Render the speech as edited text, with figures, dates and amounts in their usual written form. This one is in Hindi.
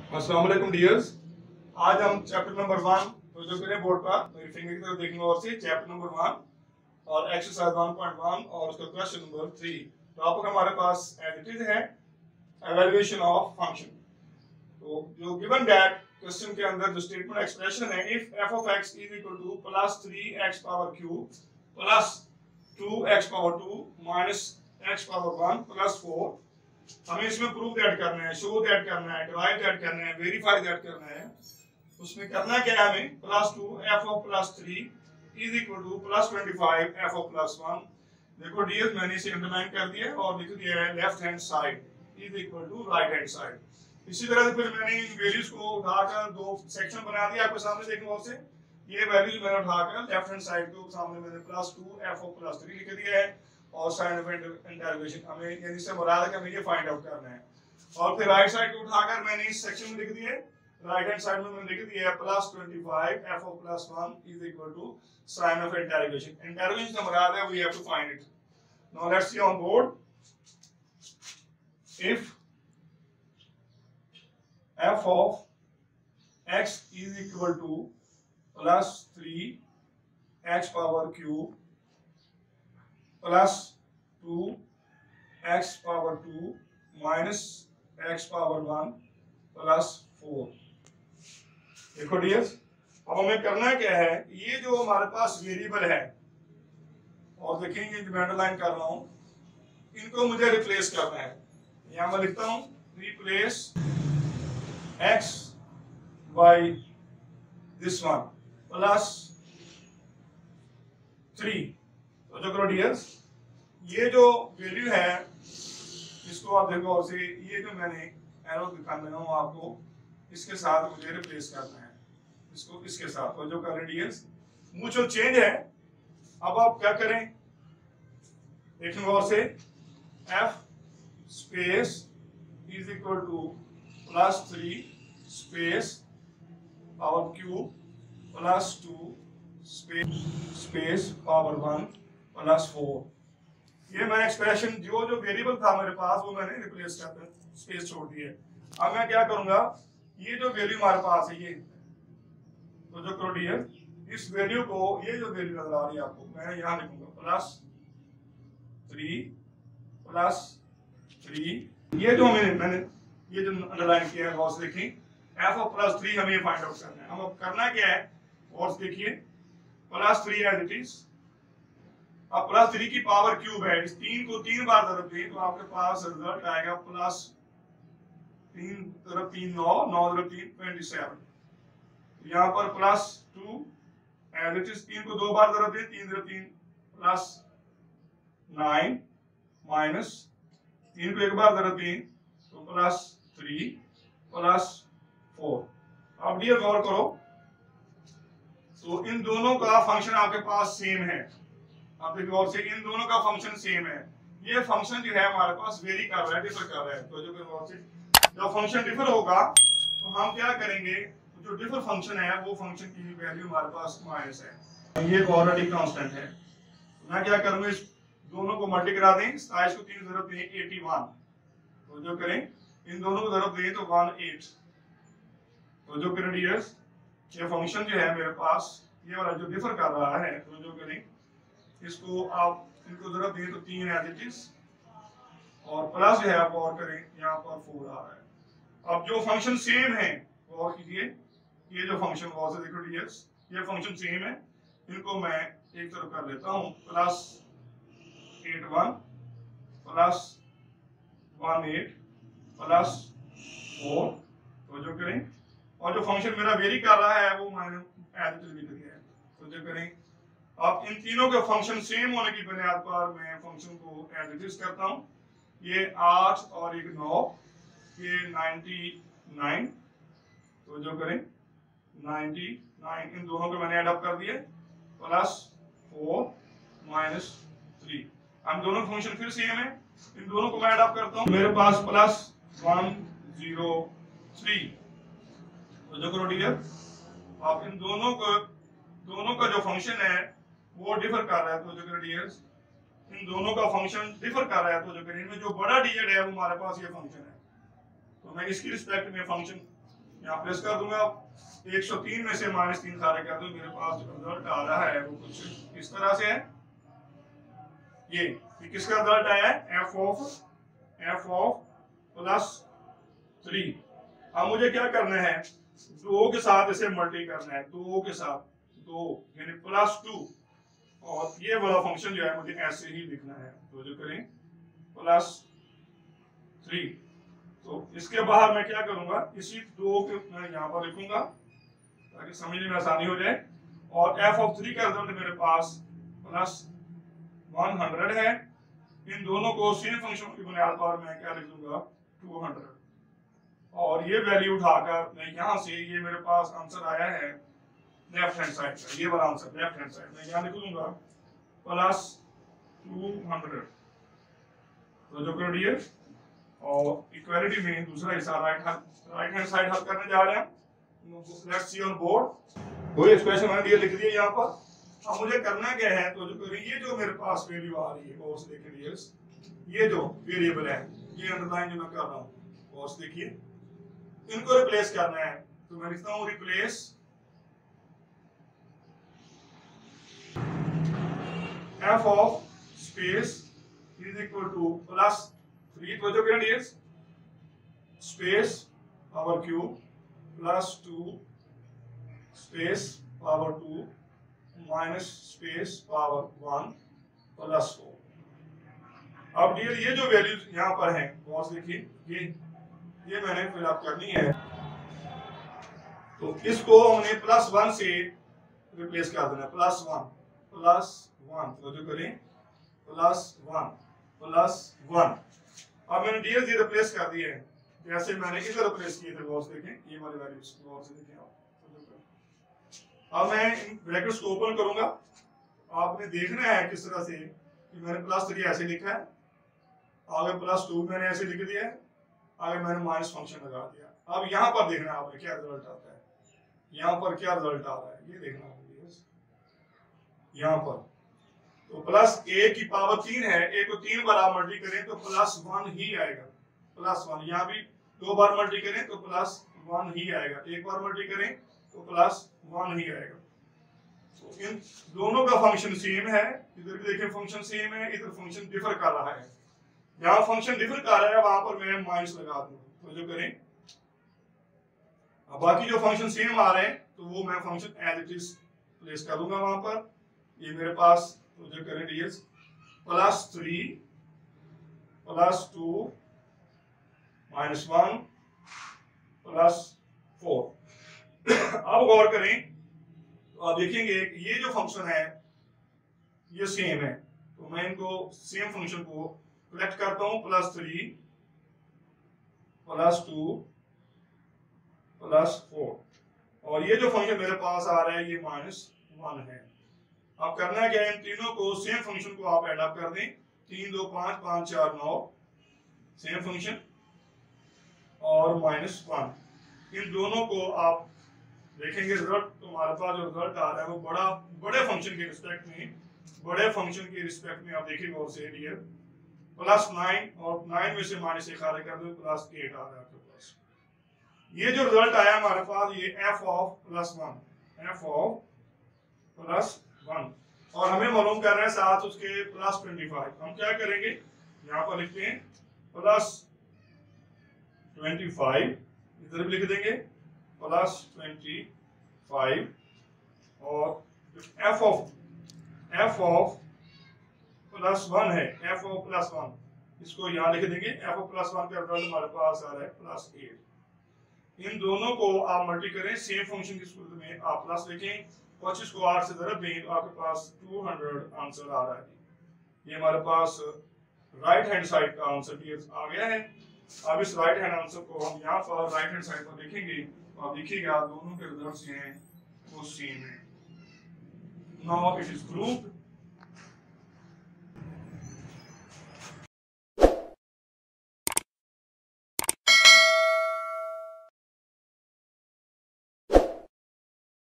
अस्सलाम वालेकुम डियर्स। आज हम चैप्टर नंबर 1 तो जो करें बोर्ड पर मेरी फिंगर की तरफ देखेंगे और से चैप्टर नंबर 1 और एक्सरसाइज 1.1 और उसका क्वेश्चन नंबर 3। टॉपिक हमारे पास एज इट इज है एवेल्युएशन ऑफ फंक्शन। तो जो गिवन दैट क्वेश्चन के अंदर जो स्टेटमेंट एक्सप्रेशन है if f of x is equal to plus 3x power cube plus 2x power 2 minus x power 1 plus 4, हमें इसमें प्रूफ दैट करना है, शो दैट करना है, डिराइव दैट करना है, वेरीफाई दैट करना है। उसमें करना क्या है हमें, plus 2 f of plus 3 is equal to plus 25 f of plus 1। देखो डियर मैंने इसे अंडरलाइन कर दिया और लिख दिया है left hand side is equal to right hand side. इसी तरह से फिर मैंने इन वैल्यूज को उठाकर दो सेक्शन बना दिया आपके सामने देखने और से। ये वैल्यूज मैंने उठाकर लेफ्ट हैंड साइड को सामने मैंने प्लस 2 f of plus 3 लिख दिया है और साइन ऑफ इंटरोगेशन हमें यानी से मुराद है कि हमें ये फाइंड आउट करना है। और फिर राइट साइड को उठाकर मैंने इस सेक्शन में लिख दिए, राइट हैंड साइड में मैंने लिख दिया है plus 25 f of plus 1 is equal to sign of interrogation. Interrogation से मुराद है we have to find it. Now let's see on board if f of x is equal to plus 3 x power cube plus 2 x power 2 minus x power 1 plus 4। देखो डियर्स अब हमें करना क्या है, ये जो हमारे पास वेरिएबल है और देखेंगे मैं अंडरलाइन कर रहा हूं, इनको मुझे रिप्लेस करना है। यहां मैं लिखता हूं replace x by this one plus 3। तो जो करो डियर्स ये जो वैल्यू है इसको आप देखो और से ये जो मैंने एरो दिखा रहा हूं आपको इसके साथ मुझे रिप्लेस करना है, इसको इसके साथ। तो जो कर डियर्स म्यूचुअल चेंज है। अब आप क्या करें देखने और से f space is equal to plus 3 space power cube plus 2 space power 1 plus 4। ये मैंने एक्सप्रेशन जो जो वेरिएबल था मेरे पास वो मैंने रिप्लेस कर स्पेस छोड़ दी है। अब मैं क्या करूंगा, ये जो वैल्यू हमारे पास है ये तो जो करो डियर इस वैल्यू को, ये जो वैल्यू नजर आ रही है आपको मैं यहां लिखूंगा प्लस 3 ये जो मैंने ये जो अंडरलाइन किया है गौर से देखें f ऑफ प्लस 3 हमें फाइंड आउट करना है। हम अब करना क्या है और देखिए प्लस 3 एज इट इज। अब प्लस 3 की पावर क्यूब है, इस 3 को 3 बार ضرب दें तो आपके पास रिजल्ट आएगा प्लस 3 × 3 9 9 × 3 27। यहाँ पर प्लस 2 एज इट इज, 3 को 2 बार ضرب दें 3 × 3 प्लस 9 माइनस 3 को 1 बार ضرب दें तो प्लस 3 प्लस 4। अब डियर गौर करो तो इन दोनों का फंक्शन आपके पास सेम है। आप देखिए और से इन दोनों का फंक्शन सेम है। ये फंक्शन जो है हमारे पास वेरी कर रहा है, डिफर कर रहा है। तो जो और से जब फंक्शन डिफर होगा तो हम क्या करेंगे, जो डिफर फंक्शन है वो फंक्शन की वैल्यू हमारे पास माइनस है, ये ऑलरेडी कांस्टेंट है। मैं क्या करूंगा इस दोनों को मल्टी करा दें, 27 को 3 ضرب दें 81। तो जो करें इन दोनों को ضرب दें तो 18। तो जो करें डियर्स ये फंक्शन जो है मेरे पास ये वाला जो डिफर कर रहा है तो जो करें इसको आप इनको ضرب दें तो 3 एज इट इज और प्लस जो है आप और करें यहाँ पर 4 आ रहा है। अब जो फंक्शन सेम है गौर कीजिए, ये जो फंक्शन गौर से देखो डियर्स ये फंक्शन सेम है, इनको मैं एक तरफ कर लेता हूँ प्लस 81 प्लस 18 प्लस 4। तो जो करें और जो फंक्शन मेरा वेरी कर रहा है वो मैंने एज इट इज लिख दिया है। तो जो करें अब इन तीनों के फंक्शन सेम होने की बुनियाद पर मैं फंक्शन को एज इट इज करता हूं। ये 8 और एक 9 ये 99। तो जो करें 99 इन दोनों को मैंने एड अप कर दिए प्लस 4 माइनस 3। हम दोनों फंक्शन फिर सेम है, इन दोनों को मैं एड अप करता हूं, मेरे पास प्लस 103। तो जो करो डियर आप इन दोनों का जो फंक्शन है वो डिफर कर रहा है। तो जो करो डियर्स इन दोनों का फंक्शन डिफर कर रहा है, तो जो इनमें जो बड़ा डिजिट है वो हमारे पास ये फंक्शन है। तो मैं इसकी रिस्पेक्ट में फंक्शन यहाँ प्लेस कर दूंगा। 103 में से -3 खारिज कर दूं, मेरे पास जो रिजल्ट आ रहा है वो कुछ इस तरह से है। ये किसका रिजल्ट आया है? f of +3। अब मुझे क्या करना है? 2 के साथ इसे मल्टी करना है, 2 के साथ 2 यानी +2, और ये वाला फंक्शन जो है मुझे ऐसे ही लिखना है। तो जो करें +3, तो इसके बाहर मैं क्या करूंगा, इसी 2 के मैं यहाँ पर लिखूंगा ताकि समझने में आसानी हो जाए। और f ऑफ 3 का रिजल्ट मेरे पास +100 है। इन दोनों को सेम फंक्शन की बुनियाद पर मैं क्या लिख दूंगा? 200। और ये वैल्यू उठाकर मैं यहाँ से, ये मेरे पास आंसर आया है लेफ्ट हैंड साइड का, ये वाला आंसर लेफ्ट हैंड साइड, मैं यहाँ लिख दूंगा +200। तो जो कर दिए, और इक्वालिटी में दूसरा हिस्सा राइट हैंड साइड हल करने जा रहे हैं। Let's see on board. कोई एक्सप्रेशन मैंने ये लिख दिया यहाँ पर। अब मुझे करना क्या है? तो जो ये जो मेरे पास वैल्यू आ रही है, और देखिए ये जो वेरिएबल है, ये अंडरलाइन जो मैं कर रहा हूँ, और देखिए इनको रिप्लेस करना है। तो मैं लिखता हूँ replace f of space is equal to +3, तो जो करेंगे space power cube +2 space power 2 minus space power 1 +4। अब डियर ये जो वैल्यूज यहाँ पर हैं, बॉस देखिए ये मैंने फिलअप करनी है। तो इसको हमने +1 से रिप्लेस कर देना, +1 तो जो करें +1 अब मैंने डियर ये रिप्लेस कर दिए हैं जैसे मैंने इधर रिप्लेस किए थे। बॉस देखें ये वाले वैल्यूज, बॉस देखें आप। अब मैं ब्रैकेट्स को ओपन करूंगा। आपने देखना है किस तरह से कि मैंने +3 ऐसे लिखा है, आगे +2 मैंने ऐसे लिख दिया है, आगे मैंने माइनस फंक्शन लगा दिया। अब यहाँ पर देखना है आपने क्या रिजल्ट आता है, यहाँ पर क्या रिजल्ट आ रहा है ये देखना है। यहाँ पर तो +1 की पावर 3 है, a को 3 बार आप मल्टी करें तो +1 ही आएगा, +1। यहाँ भी 2 बार मल्टी करें तो +1 ही आएगा, 1 बार मल्टी करें तो +1 ही आएगा। तो इन दोनों का फंक्शन सेम है। इधर भी देखिए फंक्शन सेम है, इधर फंक्शन डिफर कर रहा है। जहां फंक्शन डिफर कर रहा है वहां पर मैं माइनस लगा दूं। तो जो करें, अब बाकी जो फंक्शन सेम आ रहे हैं तो वो मैं function as it is place कर दूंगा वहां पर। ये मेरे पास तो जो करें डियर्स +3 +2 -1 +4। अब गौर करें तो आप देखेंगे ये जो फंक्शन है ये सेम है। तो मैं इनको सेम फंक्शन को कलेक्ट करता हूं, +3 +2 +4, और ये जो फंक्शन मेरे पास आ रहा है ये -1 है। अब करना क्या है, इन तीनों को सेम फंक्शन को आप एड अप कर दें। 3 2 5 5 4 9 सेम फंक्शन और -1, इन दोनों को आप देखेंगे रिजल्ट। तो हमारे पास जो रिजल्ट आ रहा है वो बड़े फंक्शन के रिस्पेक्ट में आप देखिएगा और से डियर +9, और 9 में से -1 खारिज कर दो +8 आ रहा है आपके पास। ये जो रिजल्ट आया हमारे पास ये f ऑफ +1 और हमें मालूम कर रहे हैं साथ उसके +25। हम क्या करेंगे, यहाँ पर लिखते हैं +25, इधर भी लिख देंगे +25, और f ऑफ +1 है, f ऑफ +1 इसको यहाँ लिख देंगे। f ऑफ +1 का रिजल्ट हमारे पास आ रहा है +8। इन दोनों को आप मल्टी करें सेम फंक्शन की सूरत में, आप प्लस लिखें, 25 को 8 से ज़रब दें तो आपके पास 200 आंसर आ रहा है। ये हमारे पास राइट हैंड साइड का आंसर आ गया है। अब इस राइट हैंड आंसर को हम यहाँ पर राइट हैंड साइड पर देखेंगे तो आप देखिएगा दोनों के रिजल्ट्स हैं वो सेम है। Now it is proved